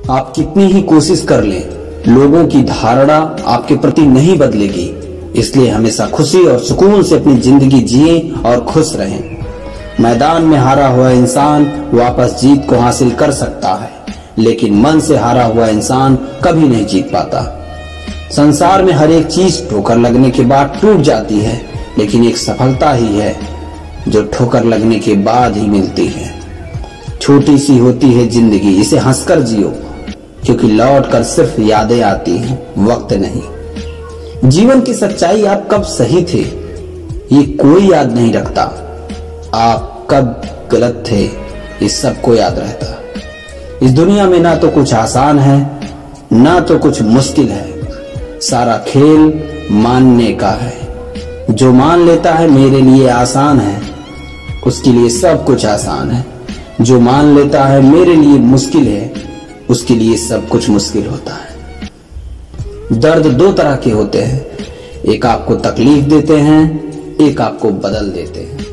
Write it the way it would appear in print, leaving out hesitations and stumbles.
आप कितनी ही कोशिश कर लें, लोगों की धारणा आपके प्रति नहीं बदलेगी। इसलिए हमेशा खुशी और सुकून से अपनी जिंदगी जिए और खुश रहें। मैदान में हारा हुआ इंसान वापस जीत को हासिल कर सकता है, लेकिन मन से हारा हुआ इंसान कभी नहीं जीत पाता। संसार में हर एक चीज ठोकर लगने के बाद टूट जाती है, लेकिन एक सफलता ही है जो ठोकर लगने के बाद ही मिलती है। छोटी सी होती है जिंदगी, इसे हंसकर जियो, क्योंकि लौट कर सिर्फ यादें आती हैं, वक्त नहीं। जीवन की सच्चाई आप कब सही थे ये कोई याद नहीं रखता, आप कब गलत थे ये सबको याद रहता। इस दुनिया में ना तो कुछ आसान है ना तो कुछ मुश्किल है, सारा खेल मानने का है। जो मान लेता है मेरे लिए आसान है, उसके लिए सब कुछ आसान है। जो मान लेता है मेरे लिए मुश्किल है, उसके लिए सब कुछ मुश्किल होता है। दर्द दो तरह के होते हैं, एक आपको तकलीफ देते हैं, एक आपको बदल देते हैं।